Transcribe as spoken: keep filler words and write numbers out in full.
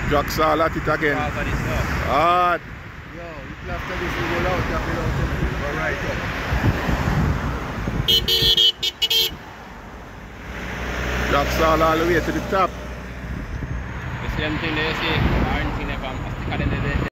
Jack Saul at it again. Hard. Yo, if after this we go out, tap it out and go right up. Jack Saul all the way to the top. The same thing they see, orange in the pasti cadê